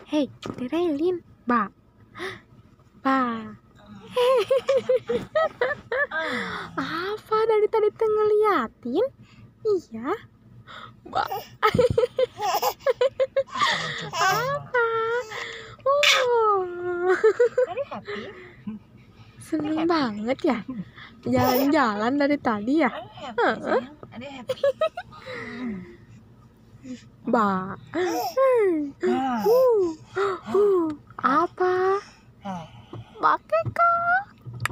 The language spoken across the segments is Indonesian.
Hei, Tirelin, ba. Apa dari tadi ngeliatin? Iya. Ba. Apa? Tadi happy. Seneng banget ya. Jalan-jalan dari tadi ya. Happy sayang. Ada happy. Ba. Apa? Pakai kak.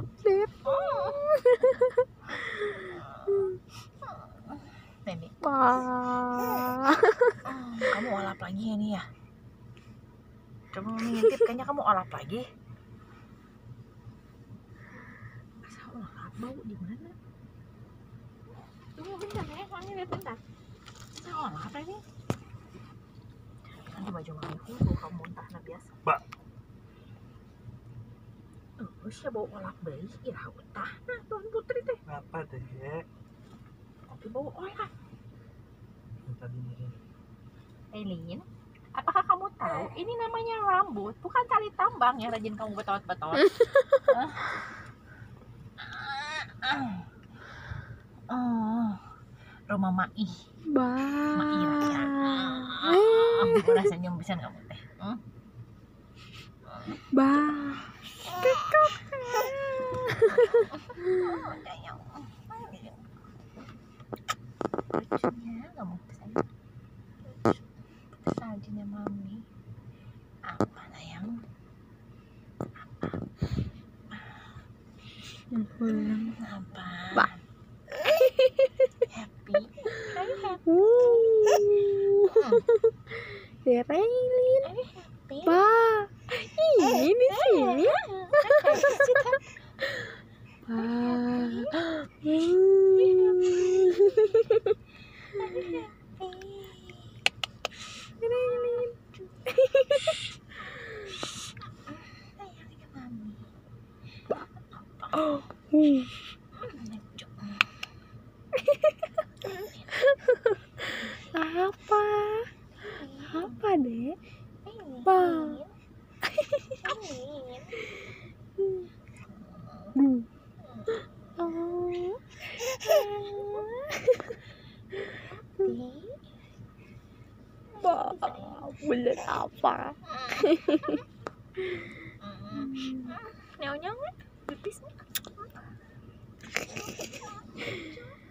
Baby. Ba. Kamu olap lagi ya nih ya? Coba mengintip, kayaknya kamu olap lagi. Masa olap bau di mana? Tunggu bentar ya, soalnya lihat bentar. Masa olap ini? Nanti baju mami hulu kamu muntah nah biasa. Mbak. Siya bau olap bayi, ira utah. Nah, Tuan Putri teh. Apa deh? Tapi bau olap. Tadi Eileen, apakah kamu tahu ini namanya rambut, bukan tali tambang yang rajin kamu betot-betot? Rumah Mai. Ba. Mai ya. Udah senyum bisa kamu teh. Ba. Lucunya kamu sayang. Rajinnya mami. Apa sayang? Apa? Ba. Happy. Are you happy? Tirelin, Are you happy? ba. Ini di sini. Ba. Tirelin. Apa? Apa deh? Ba. Ba. Bulan apa? Nyawa-nyawa, pipisnya.